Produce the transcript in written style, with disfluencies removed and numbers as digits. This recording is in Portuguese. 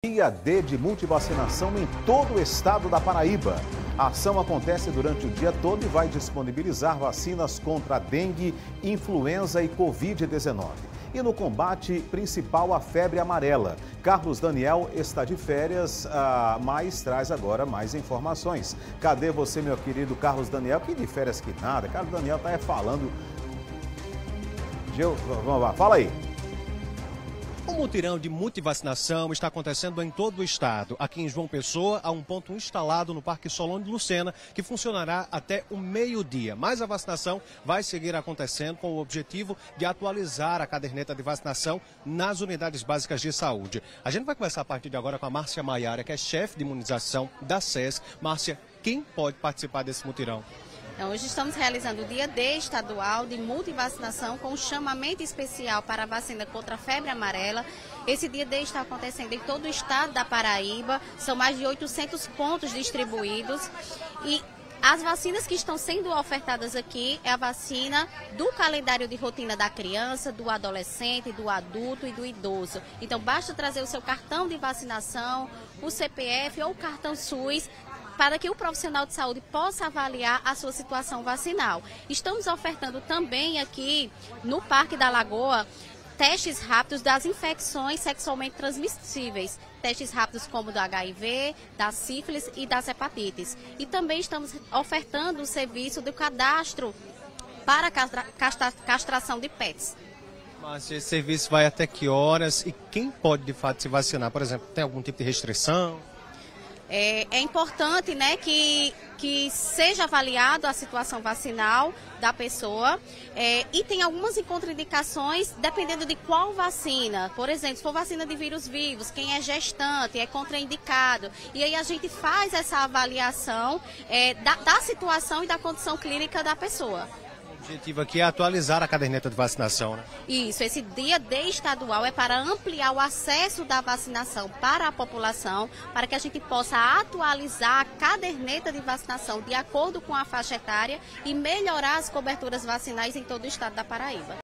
Dia D de multivacinação em todo o estado da Paraíba. A ação acontece durante o dia todo e vai disponibilizar vacinas contra a dengue, influenza e Covid-19. E no combate principal, a febre amarela. Carlos Daniel está de férias, mas traz agora mais informações. Cadê você, meu querido Carlos Daniel? Que de férias que nada. Carlos Daniel está falando. Vamos lá, fala aí. O mutirão de multivacinação está acontecendo em todo o estado. Aqui em João Pessoa, há um ponto instalado no Parque Solon de Lucena, que funcionará até o meio-dia. Mas a vacinação vai seguir acontecendo com o objetivo de atualizar a caderneta de vacinação nas unidades básicas de saúde. A gente vai conversar a partir de agora com a Márcia Maiara, que é chefe de imunização da SES. Márcia, quem pode participar desse mutirão? Então, hoje estamos realizando o Dia D estadual de multivacinação com um chamamento especial para a vacina contra a febre amarela. Esse Dia D está acontecendo em todo o estado da Paraíba, são mais de 800 pontos distribuídos e as vacinas que estão sendo ofertadas aqui é a vacina do calendário de rotina da criança, do adolescente, do adulto e do idoso. Então, basta trazer o seu cartão de vacinação, o CPF ou o cartão SUS, para que o profissional de saúde possa avaliar a sua situação vacinal. Estamos ofertando também aqui no Parque da Lagoa testes rápidos das infecções sexualmente transmissíveis. Testes rápidos como do HIV, da sífilis e das hepatites. E também estamos ofertando o serviço do cadastro para castração de pets. Mas esse serviço vai até que horas e quem pode de fato se vacinar? Por exemplo, tem algum tipo de restrição? É importante, né, que seja avaliado a situação vacinal da pessoa e tem algumas contraindicações dependendo de qual vacina. Por exemplo, se for vacina de vírus vivos, quem é gestante é contraindicado. E aí a gente faz essa avaliação da situação e da condição clínica da pessoa. O objetivo aqui é atualizar a caderneta de vacinação, né? Isso, esse Dia D estadual é para ampliar o acesso da vacinação para a população, para que a gente possa atualizar a caderneta de vacinação de acordo com a faixa etária e melhorar as coberturas vacinais em todo o estado da Paraíba.